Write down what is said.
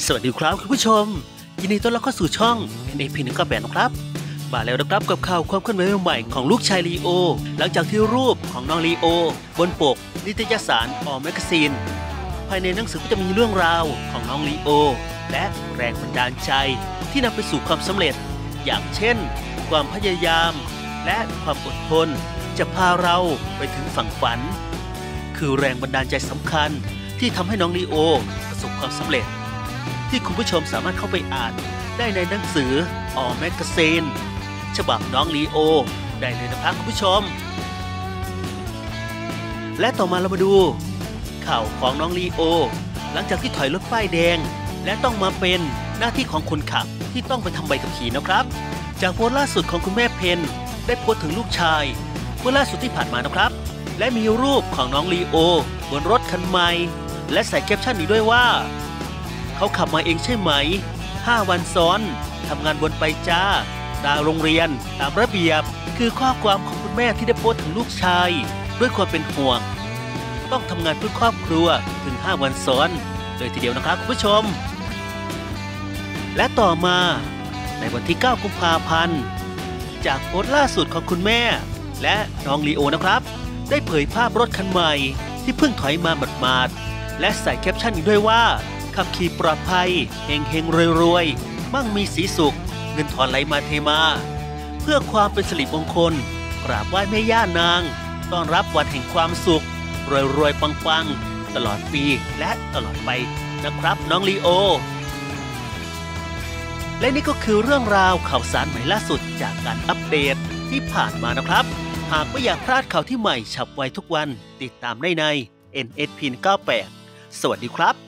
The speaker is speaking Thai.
สวัสดีครับคุณผู้ชมยินดีต้อนรับเข้าสู่ช่อง NAP198 นะครับมาแล้วนะครับกับข่าวความเคลื่อนไหวใหม่ของลูกชายลีโอหลังจากที่รูปของน้องลีโอบนปกนิตยสารออแมกซีนภายในหนังสือก็จะมีเรื่องราวของน้องลีโอและแรงบันดาลใจที่นำไปสู่ความสำเร็จอย่างเช่นความพยายามและความอดทนจะพาเราไปถึงฝั่งฝันคือแรงบันดาลใจสำคัญที่ทำให้น้องลีโอประสบความสำเร็จที่คุณผู้ชมสามารถเข้าไปอ่านได้ในหนังสือออแมกซีนฉบับน้องลีโอได้เลยนะครับคุณผู้ชมและต่อมาเรามาดูข่าวของน้องลีโอหลังจากที่ถอยรถป้ายแดงและต้องมาเป็นหน้าที่ของคนขับที่ต้องไปทำใบขับขี่นะครับจากโพสต์ล่าสุดของคุณแม่เพนได้โพสต์ถึงลูกชายเมื่อล่าสุดที่ผ่านมานะครับและมีรูปของน้องลีโอบนรถคันใหม่และใส่แคปชั่นอีกด้วยว่าเขาขับมาเองใช่ไหม5 วันซ้อนทำงานวนไปจ้าตามโรงเรียนตามระเบียบคือข้อความของคุณแม่ที่ได้โพสต์ถึงลูกชายด้วยความเป็นห่วงต้องทำงานเพื่อครอบครัวถึง5 วันซ้อนเลยทีเดียวนะครับคุณผู้ชมและต่อมาในวันที่9 กุมภาพันธ์จากโพสต์ล่าสุดของคุณแม่และน้องลีโอนะครับได้เผยภาพรถคันใหม่ที่เพิ่งถอยมาหมาดๆและใส่แคปชั่นอีกด้วยว่าขับขี่ปลอดภัยเฮงเฮงรวยๆมั่งมีสีสุขเงินทองไหลมาเทมาเพื่อความเป็นสิริมงคลกราบไหว้แม่ย่านางต้อนรับวันแห่งความสุขรวยๆปังๆตลอดปีและตลอดไปนะครับน้องลีโอและนี่ก็คือเรื่องราวข่าวสารใหม่ล่าสุดจากการอัปเดตที่ผ่านมานะครับหากไม่อยากพลาดข่าวที่ใหม่ฉับไวทุกวันติดตามได้ใน NSP98 สวัสดีครับ